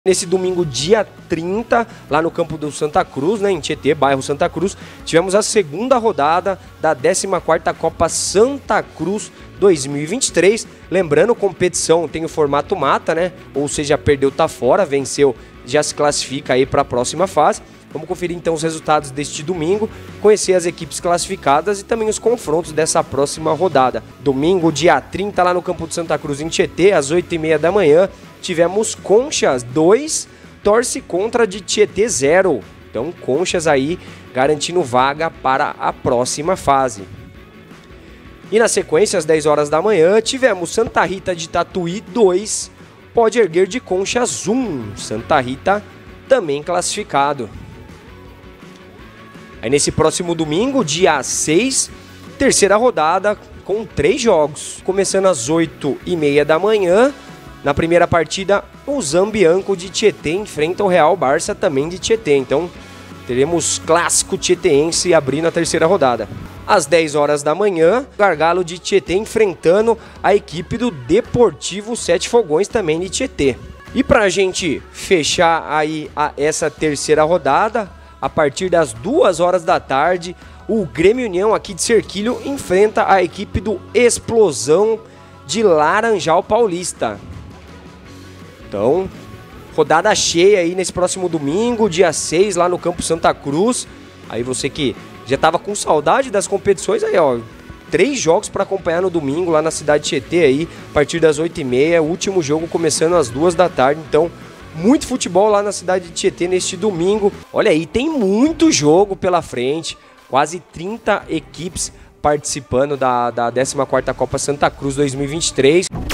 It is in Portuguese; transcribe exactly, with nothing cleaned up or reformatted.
Nesse domingo, dia trinta, lá no campo do Santa Cruz, né, em Tietê, bairro Santa Cruz, tivemos a segunda rodada da décima quarta Copa Santa Cruz dois mil e vinte e três. Lembrando, competição tem o formato mata, né? Ou seja, perdeu, tá fora, venceu, já se classifica aí para a próxima fase. Vamos conferir então os resultados deste domingo, conhecer as equipes classificadas e também os confrontos dessa próxima rodada. Domingo, dia trinta, lá no campo do Santa Cruz, em Tietê, às oito e meia da manhã, tivemos Conchas dois, Torce Contra de Tietê zero. Então, Conchas aí garantindo vaga para a próxima fase. E na sequência, às dez horas da manhã, tivemos Santa Rita de Tatuí dois, Pode Erguer de Conchas um. Santa Rita também classificado. Aí nesse próximo domingo, dia seis, terceira rodada com três jogos. Começando às oito e meia da manhã, na primeira partida, o Zambianco de Tietê enfrenta o Real Barça também de Tietê. Então, teremos clássico tieteense abrindo a terceira rodada. Às dez horas da manhã, Gargalo de Tietê enfrentando a equipe do Deportivo Sete Fogões também de Tietê. E para a gente fechar aí a, essa terceira rodada, a partir das duas horas da tarde, o Grêmio União aqui de Cerquilho enfrenta a equipe do Explosão de Laranjal Paulista. Então, rodada cheia aí nesse próximo domingo, dia seis, lá no campo Santa Cruz. Aí você que já estava com saudade das competições, aí ó, três jogos para acompanhar no domingo lá na cidade de Tietê aí, a partir das oito e meia, o último jogo começando às duas da tarde, então muito futebol lá na cidade de Tietê neste domingo. Olha aí, tem muito jogo pela frente, quase trinta equipes participando da, da décima quarta Copa Santa Cruz dois mil e vinte e três.